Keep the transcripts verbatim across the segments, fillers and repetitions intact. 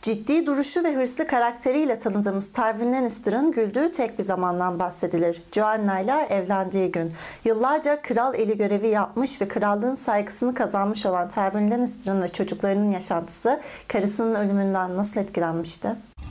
Ciddi duruşu ve hırslı karakteriyle tanıdığımız Tywin Lannister'ın güldüğü tek bir zamandan bahsedilir. Joanna ile evlendiği gün. Yıllarca kral eli görevi yapmış ve krallığın saygısını kazanmış olan Tywin Lannister'ın ve çocuklarının yaşantısı karısının ölümünden nasıl etkilenmişti?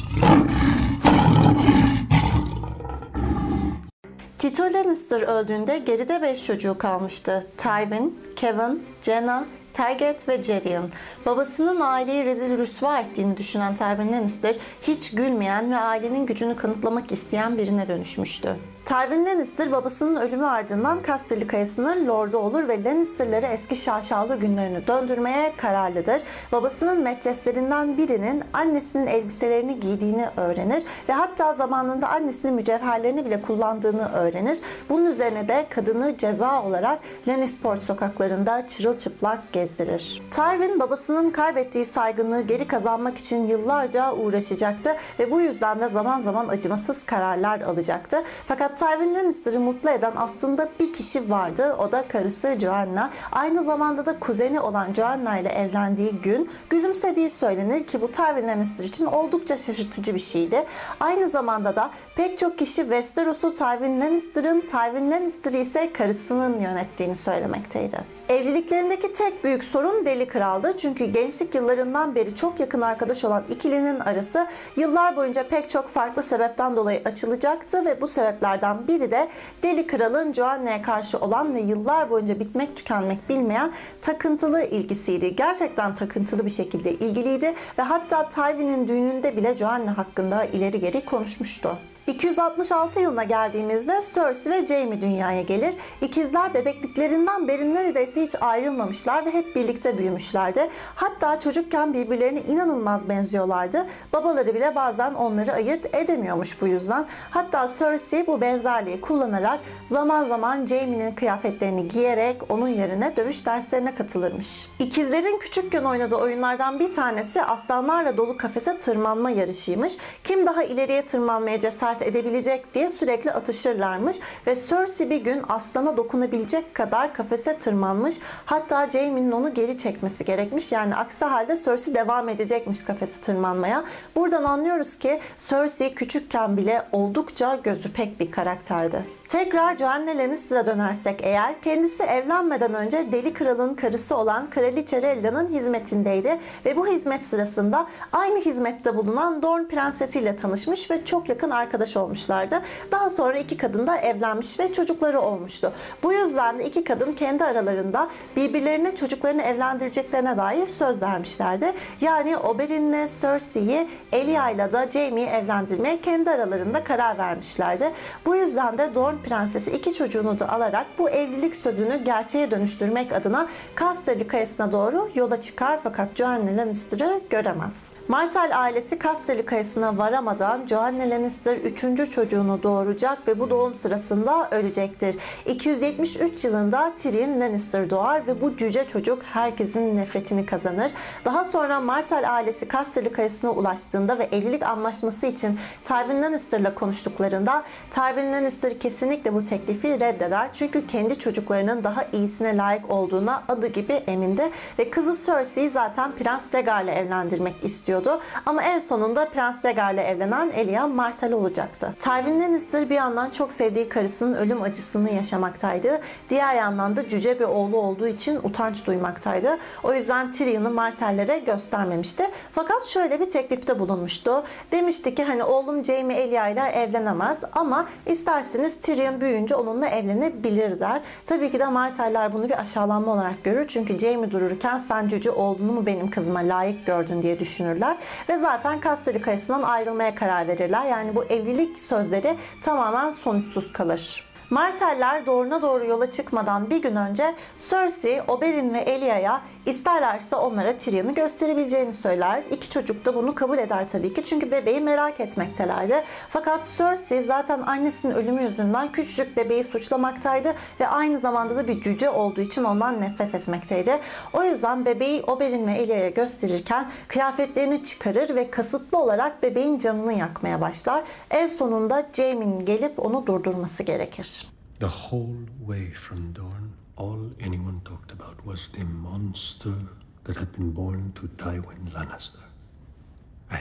Tito Lannister öldüğünde geride beş çocuğu kalmıştı. Tywin, Kevan, Jaina, Target ve Jaerion. Babasının aileyi rezil rüsva ettiğini düşünen Tywin Lannister hiç gülmeyen ve ailenin gücünü kanıtlamak isteyen birine dönüşmüştü. Tywin Lannister babasının ölümü ardından Casterly Kayası'nın lordu olur ve Lannister'ları eski şaşalı günlerini döndürmeye kararlıdır. Babasının metreslerinden birinin annesinin elbiselerini giydiğini öğrenir ve hatta zamanında annesinin mücevherlerini bile kullandığını öğrenir. Bunun üzerine de kadını ceza olarak Lannisport sokaklarında çırılçıplak gezdirir. Tywin babasının kaybettiği saygınlığı geri kazanmak için yıllarca uğraşacaktı ve bu yüzden de zaman zaman acımasız kararlar alacaktı. Fakat Tywin Lannister'ı mutlu eden aslında bir kişi vardı. O da karısı Joanna. Aynı zamanda da kuzeni olan Joanna ile evlendiği gün gülümsediği söylenir ki bu Tywin Lannister için oldukça şaşırtıcı bir şeydi. Aynı zamanda da pek çok kişi Westeros'u Tywin Lannister'ın, Tywin Lannister'ı ise karısının yönettiğini söylemekteydi. Evliliklerindeki tek büyük sorun Deli Kral'dı. Çünkü gençlik yıllarından beri çok yakın arkadaş olan ikilinin arası yıllar boyunca pek çok farklı sebepten dolayı açılacaktı ve bu sebeplerden biri de Deli Kral'ın Joanna'ya karşı olan ve yıllar boyunca bitmek tükenmek bilmeyen takıntılı ilgisiydi. Gerçekten takıntılı bir şekilde ilgiliydi ve hatta Tywin'in düğününde bile Joanna hakkında ileri geri konuşmuştu. iki yüz altmış altı yılına geldiğimizde Cersei ve Jaime dünyaya gelir. İkizler bebekliklerinden beri neredeyse hiç ayrılmamışlar ve hep birlikte büyümüşlerdi. Hatta çocukken birbirlerine inanılmaz benziyorlardı. Babaları bile bazen onları ayırt edemiyormuş bu yüzden. Hatta Cersei bu benzerliği kullanarak zaman zaman Jaime'nin kıyafetlerini giyerek onun yerine dövüş derslerine katılırmış. İkizlerin küçükken oynadığı oyunlardan bir tanesi aslanlarla dolu kafese tırmanma yarışıymış. Kim daha ileriye tırmanmaya cesaret edebilecek diye sürekli atışırlarmış ve Cersei bir gün aslana dokunabilecek kadar kafese tırmanmış. Hatta Jaime'nin onu geri çekmesi gerekmiş. Yani aksi halde Cersei devam edecekmiş kafese tırmanmaya. Buradan anlıyoruz ki Cersei küçükken bile oldukça gözü pek bir karakterdi. Tekrar Joanna Lannister'a dönersek eğer, kendisi evlenmeden önce Deli Kral'ın karısı olan Kraliçe Rella'nın hizmetindeydi ve bu hizmet sırasında aynı hizmette bulunan Dorne Prensesi ile tanışmış ve çok yakın arkadaş olmuşlardı. Daha sonra iki kadın da evlenmiş ve çocukları olmuştu. Bu yüzden de iki kadın kendi aralarında birbirlerine çocuklarını evlendireceklerine dair söz vermişlerdi. Yani Oberyn'le Cersei'yi, Elia da Jaime'yi evlendirmeye kendi aralarında karar vermişlerdi. Bu yüzden de Dorne Prensesi iki çocuğunu da alarak bu evlilik sözünü gerçeğe dönüştürmek adına Casterly Kayası'na doğru yola çıkar fakat Joanna Lannister'ı göremez. Martell ailesi Casterly Kayası'na varamadan Joanna Lannister üçüncü çocuğunu doğuracak ve bu doğum sırasında ölecektir. iki yüz yetmiş üç yılında Tyrion Lannister doğar ve bu cüce çocuk herkesin nefretini kazanır. Daha sonra Martell ailesi Casterly Kayası'na ulaştığında ve evlilik anlaşması için Tywin Lannister'la konuştuklarında Tywin Lannister kesinlikle bu teklifi reddeder. Çünkü kendi çocuklarının daha iyisine layık olduğuna adı gibi emindi ve kızı Cersei'yi zaten Prens Rhaegar'la evlendirmek istiyordu. Ama en sonunda Prens Rhaegar'la evlenen Elia Martell olacaktı. Tywin Lannister bir yandan çok sevdiği karısının ölüm acısını yaşamaktaydı. Diğer yandan da cüce bir oğlu olduğu için utanç duymaktaydı. O yüzden Tyrion'u Martell'lere göstermemişti. Fakat şöyle bir teklifte bulunmuştu. Demişti ki hani oğlum Jaime Elia ile evlenemez ama isterseniz Tyrion büyüyünce onunla evlenebilir der. Tabii ki de Martell'ler bunu bir aşağılanma olarak görür. Çünkü Jaime dururken sen cüce oğlunu mu benim kızıma layık gördün diye düşünürler. Ve zaten Casterly Kayası'ndan ayrılmaya karar verirler. Yani bu evlilik sözleri tamamen sonuçsuz kalır. Martell'ler Dorne'a doğru yola çıkmadan bir gün önce Cersei, Oberyn ve Elia'ya isterlerse onlara Tyrion'u gösterebileceğini söyler. İki çocuk da bunu kabul eder tabii ki çünkü bebeği merak etmektelerdi. Fakat Cersei zaten annesinin ölümü yüzünden küçücük bebeği suçlamaktaydı ve aynı zamanda da bir cüce olduğu için ondan nefret etmekteydi. O yüzden bebeği Oberyn ve Elia'ya gösterirken kıyafetlerini çıkarır ve kasıtlı olarak bebeğin canını yakmaya başlar. En sonunda Jaime'nin gelip onu durdurması gerekir. The whole way from Dorne, all anyone talked about was the monster that had been born to Tywin Lannister. A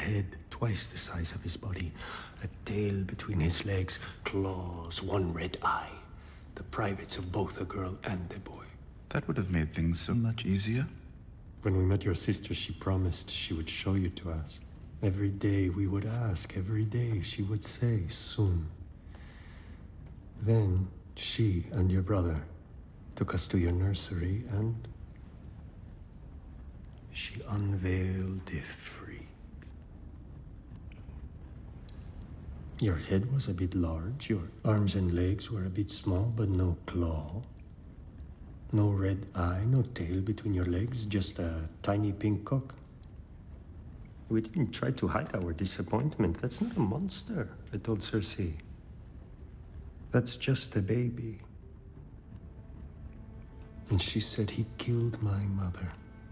head twice the size of his body, a tail between his legs, claws, one red eye. The privates of both a girl and a boy. That would have made things so much easier. When we met your sister, she promised she would show you to us. Every day we would ask, every day she would say, soon. Then she and your brother took us to your nursery and she unveiled the freak. Your head was a bit large, your arms and legs were a bit small, but no claw. No red eye, no tail between your legs, just a tiny pink cock. We didn't try to hide our disappointment. That's not a monster, I told Cersei. That's just a baby. And she said he killed my mother.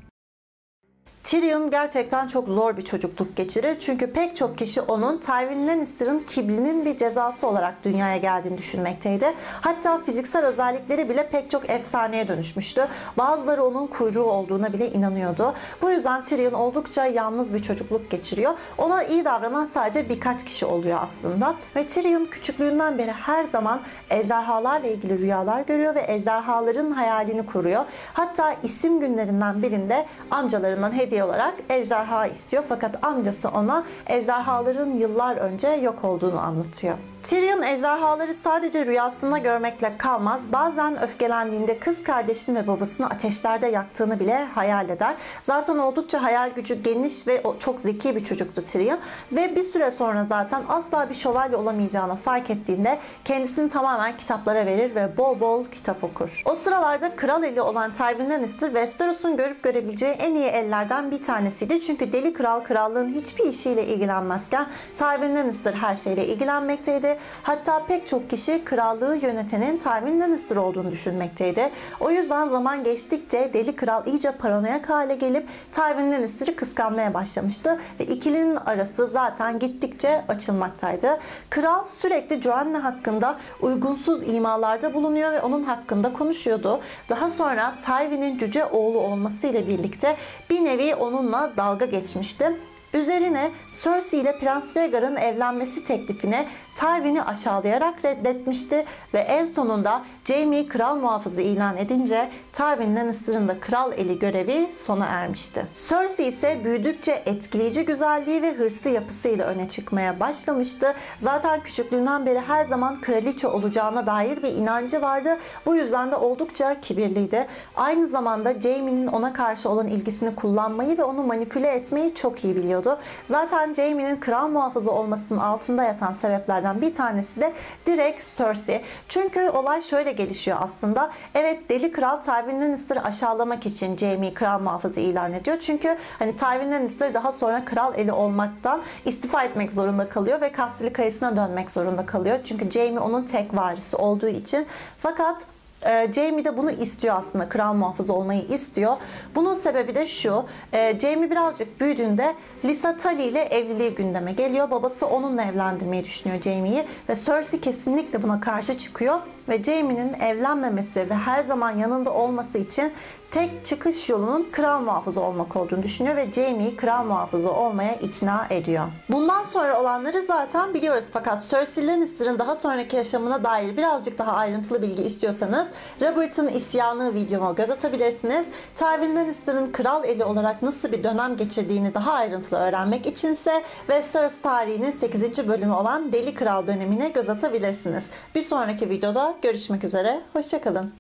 Tyrion gerçekten çok zor bir çocukluk geçirir. Çünkü pek çok kişi onun Tywin Lannister'ın kibrinin bir cezası olarak dünyaya geldiğini düşünmekteydi. Hatta fiziksel özellikleri bile pek çok efsaneye dönüşmüştü. Bazıları onun kuyruğu olduğuna bile inanıyordu. Bu yüzden Tyrion oldukça yalnız bir çocukluk geçiriyor. Ona iyi davranan sadece birkaç kişi oluyor aslında. Ve Tyrion küçüklüğünden beri her zaman ejderhalarla ilgili rüyalar görüyor ve ejderhaların hayalini kuruyor. Hatta isim günlerinden birinde amcalarından hediye olarak ejderha istiyor, fakat amcası ona ejderhaların yıllar önce yok olduğunu anlatıyor. Tyrion ejderhaları sadece rüyasında görmekle kalmaz. Bazen öfkelendiğinde kız kardeşini ve babasını ateşlerde yaktığını bile hayal eder. Zaten oldukça hayal gücü geniş ve çok zeki bir çocuktu Tyrion. Ve bir süre sonra zaten asla bir şövalye olamayacağını fark ettiğinde kendisini tamamen kitaplara verir ve bol bol kitap okur. O sıralarda kral eli olan Tywin Lannister, Westeros'un görüp görebileceği en iyi ellerden bir tanesiydi. Çünkü Deli Kral krallığın hiçbir işiyle ilgilenmezken Tywin Lannister her şeyle ilgilenmekteydi. Hatta pek çok kişi krallığı yönetenin Tywin Lannister olduğunu düşünmekteydi. O yüzden zaman geçtikçe Deli Kral iyice paranoyak hale gelip Tywin Lannister'ı kıskanmaya başlamıştı ve ikilinin arası zaten gittikçe açılmaktaydı. Kral sürekli Joanna hakkında uygunsuz imalarda bulunuyor ve onun hakkında konuşuyordu. Daha sonra Tywin'in cüce oğlu olması ile birlikte bir nevi onunla dalga geçmişti. Üzerine Cersei ile Prens Rhaegar'ın evlenmesi teklifini Tywin'i aşağılayarak reddetmişti ve en sonunda Jaime'yi kral muhafızı ilan edince Tywin Lannister'ın da kral eli görevi sona ermişti. Cersei ise büyüdükçe etkileyici güzelliği ve hırslı yapısıyla öne çıkmaya başlamıştı. Zaten küçüklüğünden beri her zaman kraliçe olacağına dair bir inancı vardı. Bu yüzden de oldukça kibirliydi. Aynı zamanda Jaime'nin ona karşı olan ilgisini kullanmayı ve onu manipüle etmeyi çok iyi biliyordu. Zaten Jaime'nin kral muhafızı olmasının altında yatan sebepler bir tanesi de direkt Cersei. Çünkü olay şöyle gelişiyor aslında. Evet, Deli Kral Tywin Lannister'ı aşağılamak için Jaime'yi kral muhafızı ilan ediyor. Çünkü hani Tywin Lannister daha sonra kral eli olmaktan istifa etmek zorunda kalıyor ve Casterly Kayası'na dönmek zorunda kalıyor. Çünkü Jaime onun tek varisi olduğu için. Fakat Jaime de bunu istiyor aslında. Kral muhafızı olmayı istiyor. Bunun sebebi de şu. Jaime birazcık büyüdüğünde Lysa Tully ile evliliği gündeme geliyor. Babası onunla evlendirmeyi düşünüyor Jaime'yi ve Cersei kesinlikle buna karşı çıkıyor ve Jaime'nin evlenmemesi ve her zaman yanında olması için tek çıkış yolunun kral muhafızı olmak olduğunu düşünüyor ve Jaime'yi kral muhafızı olmaya ikna ediyor. Bundan sonra olanları zaten biliyoruz, fakat Cersei Lannister'ın daha sonraki yaşamına dair birazcık daha ayrıntılı bilgi istiyorsanız Robert'ın İsyanı videoma göz atabilirsiniz. Tywin Lannister'ın kral eli olarak nasıl bir dönem geçirdiğini daha ayrıntılı öğrenmek içinse Westeros tarihinin sekizinci bölümü olan Deli Kral dönemine göz atabilirsiniz. Bir sonraki videoda görüşmek üzere, hoşça kalın.